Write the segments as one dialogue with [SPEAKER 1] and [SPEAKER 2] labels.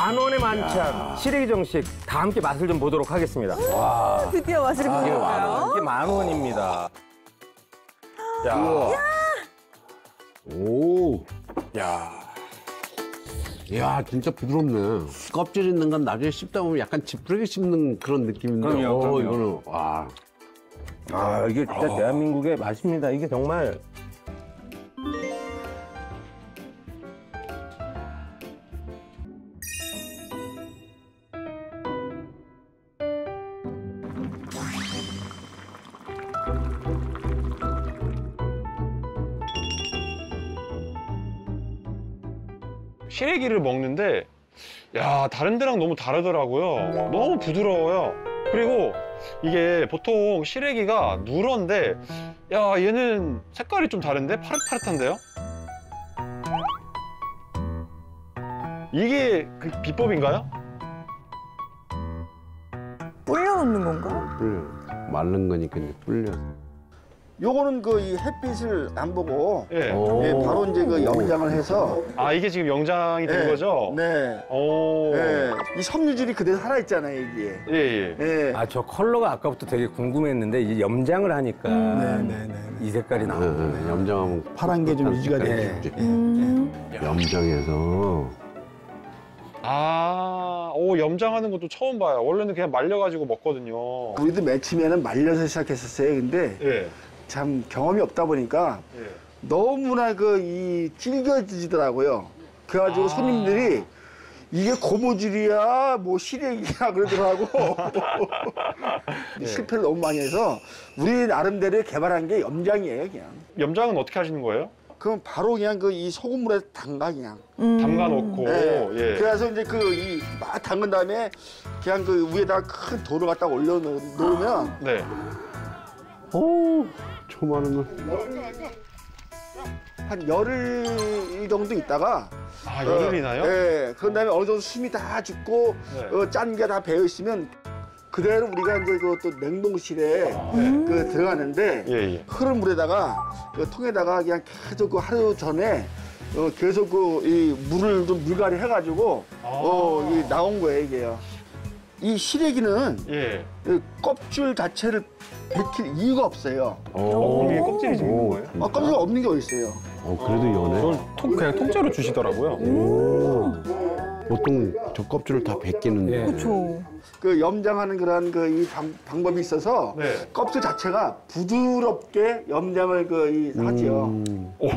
[SPEAKER 1] 만원의 만찬, 시래기 정식 다 함께 맛을 좀 보도록 하겠습니다.
[SPEAKER 2] 와. 드디어 맛을 보니까요.
[SPEAKER 1] 이게 10,000원입니다. 자.
[SPEAKER 3] 오. 야. 야, 진짜 부드럽네. 껍질 있는 건 나중에 씹다 보면 약간 지푸라기 씹는 그런 느낌인데.
[SPEAKER 1] 그럼요.
[SPEAKER 3] 이거는, 와.
[SPEAKER 1] 이게 진짜 대한민국의 맛입니다. 이게 정말.
[SPEAKER 4] 시래기를 먹는데 야, 다른 데랑 너무 다르더라고요. 너무 부드러워요. 그리고 이게 보통 시래기가 누런데 야, 얘는 색깔이 좀 다른데? 파릇파릇한데요? 이게 그 비법인가요?
[SPEAKER 2] 불려놓는 건가?
[SPEAKER 3] 불려. 마른 거니까 이제 불려서.
[SPEAKER 5] 요거는 그 이 햇빛을 안 보고
[SPEAKER 4] 예.
[SPEAKER 5] 바로 이제 그 염장을 해서
[SPEAKER 4] 아, 이게 지금 영장이 된 거죠?
[SPEAKER 5] 네.
[SPEAKER 4] 오.
[SPEAKER 5] 이 섬유질이 그대로 살아 있잖아요, 이게.
[SPEAKER 4] 예, 예.
[SPEAKER 1] 저 컬러가 아까부터 되게 궁금했는데 이제 염장을 하니까 이 색깔이 나오네.
[SPEAKER 3] 염장하면
[SPEAKER 5] 파란 게 좀 유지가
[SPEAKER 1] 네.
[SPEAKER 5] 되죠.
[SPEAKER 3] 염장해서.
[SPEAKER 4] 염장하는 것도 처음 봐요. 원래는 그냥 말려가지고 먹거든요.
[SPEAKER 5] 우리도 맨 처음에는 말려서 시작했었어요. 근데
[SPEAKER 4] 예.
[SPEAKER 5] 참 경험이 없다 보니까
[SPEAKER 4] 예.
[SPEAKER 5] 너무나 질겨지더라고요. 그래가지고 손님들이 이게 고무줄이야, 뭐 시래기야 그러더라고. 실패를 너무 많이 해서 우리 나름대로 개발한 게 염장이에요, 그냥.
[SPEAKER 4] 염장은 어떻게 하시는 거예요?
[SPEAKER 5] 그럼 바로 그냥 이 소금물에 담가 그냥.
[SPEAKER 4] 담가 놓고.
[SPEAKER 5] 네.
[SPEAKER 4] 예.
[SPEAKER 5] 그래서 이제 막 담근 다음에 그냥 그 위에다가 큰 돌을 갖다 올려 놓으면
[SPEAKER 4] 네.
[SPEAKER 3] 오, 초마는 거.
[SPEAKER 5] 한 열흘 정도 있다가
[SPEAKER 4] 열흘이나요?
[SPEAKER 5] 네. 그런 다음에 어느 정도 숨이 다 죽고
[SPEAKER 4] 네.
[SPEAKER 5] 짠 게 다 배어 있으면 그대로 우리가 이제 또 냉동실에 들어가는데
[SPEAKER 4] 예.
[SPEAKER 5] 흐른 물에다가 통에다가 그냥 계속 하루 전에 계속 이 물을 좀 물갈이 해가지고 이 나온 거예요, 이게요. 이 시래기는
[SPEAKER 4] 예.
[SPEAKER 5] 이 껍질 자체를 벗길 이유가 없어요.
[SPEAKER 4] 이게 껍질이 좀 있는 거예요?
[SPEAKER 5] 껍질 없는 게 어디 있어요?
[SPEAKER 3] 그래도 연해.
[SPEAKER 1] 그냥 통째로 주시더라고요.
[SPEAKER 3] 오. 보통 저 껍질을 다 벗기는데.
[SPEAKER 2] 그렇죠.
[SPEAKER 5] 그 염장하는 그런 이 방법이 있어서
[SPEAKER 4] 네.
[SPEAKER 5] 껍질 자체가 부드럽게 염장을 하죠.
[SPEAKER 4] 오,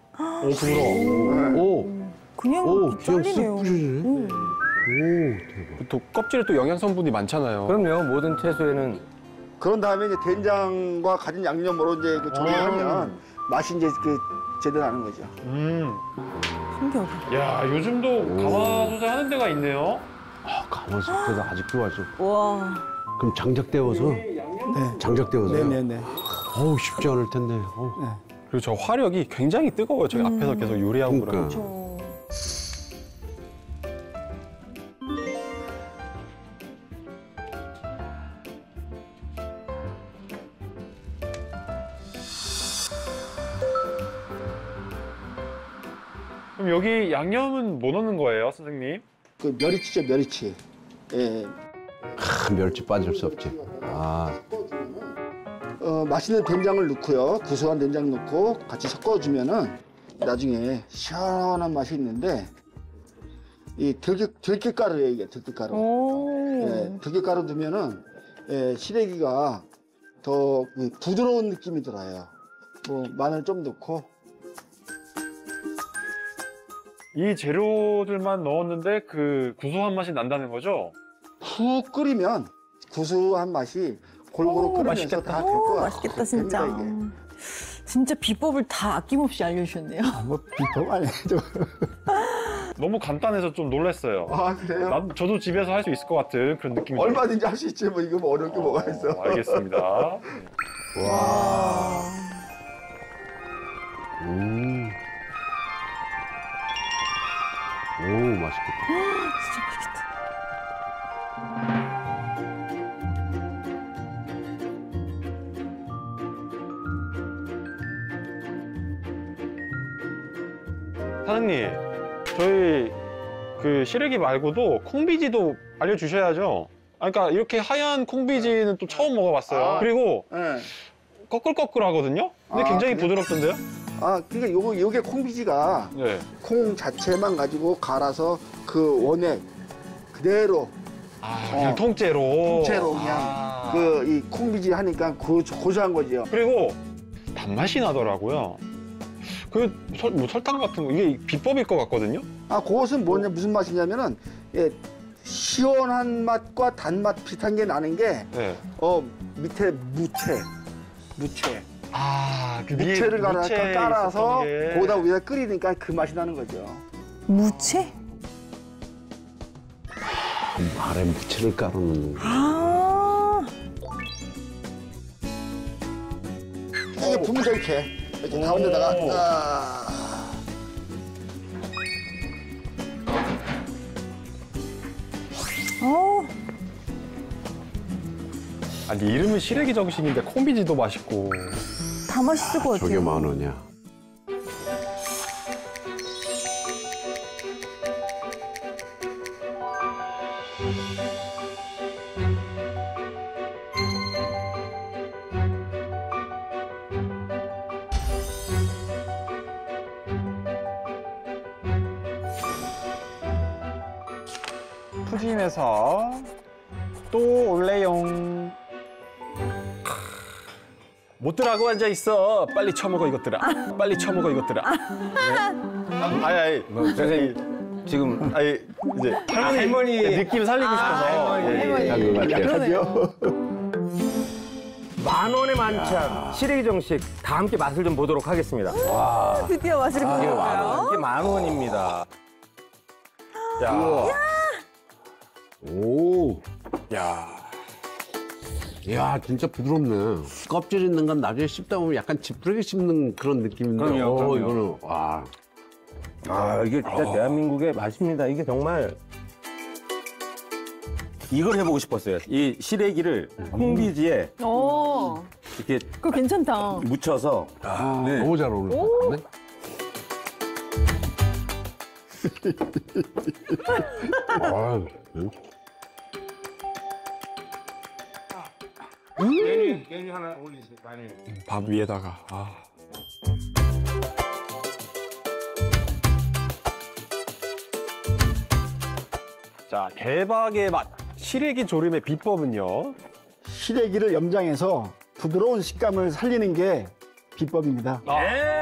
[SPEAKER 4] 부드러워.
[SPEAKER 3] 오,
[SPEAKER 2] 그냥
[SPEAKER 3] 그냥
[SPEAKER 2] 잘리네요.
[SPEAKER 3] 쓱 부셔지네. 오, 대박.
[SPEAKER 6] 또 껍질에 또 영양 성분이 많잖아요.
[SPEAKER 1] 그럼요. 모든 채소에는
[SPEAKER 5] 그런 다음에 이제 된장과 가진 양념으로 이제 조리하면 맛이 이제 제대로 나는 거죠.
[SPEAKER 2] 신기하다.
[SPEAKER 4] 야, 요즘도 가마솥에 하는 데가 있네요.
[SPEAKER 3] 가마솥에서 아직도 하죠.
[SPEAKER 2] 와.
[SPEAKER 3] 그럼 장작 데워서? 장작 데워서요?
[SPEAKER 5] 네네네.
[SPEAKER 3] 어우, 쉽지 않을 텐데.
[SPEAKER 6] 그리고 저 화력이 굉장히 뜨거워요. 저기 앞에서 계속 요리하고
[SPEAKER 3] 그러니까.
[SPEAKER 6] 그러면.
[SPEAKER 4] 그럼 여기 양념은 뭐 넣는 거예요, 선생님?
[SPEAKER 5] 그 멸치죠, 멸치. 예.
[SPEAKER 3] 멸치 빠질 수 없지.
[SPEAKER 5] 맛있는 된장을 넣고요. 구수한 된장 넣고 같이 섞어주면은 나중에 시원한 맛이 있는데 이 들깨가루예요, 이게 들깨가루. 들깨가루 넣으면은 시래기가 더 부드러운 느낌이 들어요. 마늘 좀 넣고.
[SPEAKER 4] 이 재료들만 넣었는데 그 구수한 맛이 난다는 거죠?
[SPEAKER 5] 푹 끓이면 구수한 맛이 골고루 끓으면서 다 될 것 같아요.
[SPEAKER 2] 맛있겠다, 진짜.
[SPEAKER 5] 됩니다,
[SPEAKER 2] 진짜 비법을 다 아낌없이 알려주셨네요.
[SPEAKER 5] 비법 아니죠.
[SPEAKER 4] 너무 간단해서 좀 놀랐어요.
[SPEAKER 5] 그래요?
[SPEAKER 4] 저도 집에서 할 수 있을 것 같은 그런 느낌이
[SPEAKER 5] 얼마든지 할 수 있지. 이거 어려울 게 뭐가 있어.
[SPEAKER 4] 알겠습니다.
[SPEAKER 2] 와.
[SPEAKER 3] 오, 맛있겠다.
[SPEAKER 2] 진짜 맛있겠다.
[SPEAKER 4] 사장님, 저희 그 시래기 말고도 콩비지도 알려주셔야죠. 아, 그러니까 이렇게 하얀 콩비지는 또 처음 먹어봤어요.
[SPEAKER 5] 아.
[SPEAKER 4] 그리고
[SPEAKER 5] 네.
[SPEAKER 4] 꺼끌꺼끌하거든요. 근데
[SPEAKER 5] 아,
[SPEAKER 4] 굉장히
[SPEAKER 5] 그래요?
[SPEAKER 4] 부드럽던데요?
[SPEAKER 5] 아, 그러니까 요게 콩비지가
[SPEAKER 4] 네.
[SPEAKER 5] 콩 자체만 가지고 갈아서 그 원액 그대로
[SPEAKER 4] 아, 그냥 통째로.
[SPEAKER 5] 통째로 그냥
[SPEAKER 4] 아.
[SPEAKER 5] 그 이 콩비지 하니까 고소한 거죠.
[SPEAKER 4] 그리고 단맛이 나더라고요. 뭐 설탕 같은 거 이게 비법일 것 같거든요.
[SPEAKER 5] 아, 그것은 뭐냐 무슨 맛이냐면은 예, 시원한 맛과 단맛 비슷한 게 나는 게
[SPEAKER 4] 네.
[SPEAKER 5] 밑에 무채.
[SPEAKER 4] 아, 그
[SPEAKER 5] 무채를
[SPEAKER 4] 무채
[SPEAKER 5] 깔아서
[SPEAKER 4] 있었던 게.
[SPEAKER 5] 거기다 위에다 끓이니까 그 맛이 나는 거죠.
[SPEAKER 2] 무채?
[SPEAKER 3] 말에 무채를 깔아놓는 거.
[SPEAKER 2] 아,
[SPEAKER 5] 이게 부으면서 이렇게 가운데다가
[SPEAKER 2] 어,
[SPEAKER 6] 아니 이름은 시래기 정식인데 콩비지도 맛있고.
[SPEAKER 2] 다 맛있을 것
[SPEAKER 3] 저게
[SPEAKER 2] 같아요.
[SPEAKER 3] 10,000원이야.
[SPEAKER 6] 푸짐해서 또 올래용. 못들하고 앉아 있어. 빨리 처먹어 이것들아. 빨리 처먹어 이것들아.
[SPEAKER 4] 아니,
[SPEAKER 1] 뭐, 선생님 지금
[SPEAKER 4] 아니, 이제
[SPEAKER 1] 할머니
[SPEAKER 4] 느낌 살리고 싶어서.
[SPEAKER 1] 할머니.
[SPEAKER 3] 한것 같아요.
[SPEAKER 2] 그러네요.
[SPEAKER 1] 10,000원의 만찬 시래기 정식 다 함께 맛을 좀 보도록 하겠습니다. 와,
[SPEAKER 2] 드디어 맛을 보여요.
[SPEAKER 1] 이게 10,000원입니다.
[SPEAKER 6] 야.
[SPEAKER 3] 오.
[SPEAKER 6] 야.
[SPEAKER 3] 야, 진짜 부드럽네. 껍질 있는 건 나중에 씹다 보면 약간 지푸라기 씹는 그런 느낌인데.
[SPEAKER 1] 그럼요.
[SPEAKER 3] 이거는, 와.
[SPEAKER 1] 아, 이게 진짜 대한민국의 맛입니다. 이게 정말 이걸 해보고 싶었어요. 이 시래기를 콩비지에
[SPEAKER 2] 어,
[SPEAKER 1] 이렇게
[SPEAKER 2] 그거 괜찮다.
[SPEAKER 1] 묻혀서 네.
[SPEAKER 3] 너무 잘 어울릴 것 같네. 아,
[SPEAKER 1] 메뉴 하나 올리세요. 마늘.
[SPEAKER 6] 밥 위에다가. 아. 자, 대박의 맛. 시래기 조림의 비법은요?
[SPEAKER 7] 시래기를 염장해서 부드러운 식감을 살리는 게 비법입니다.
[SPEAKER 1] 네.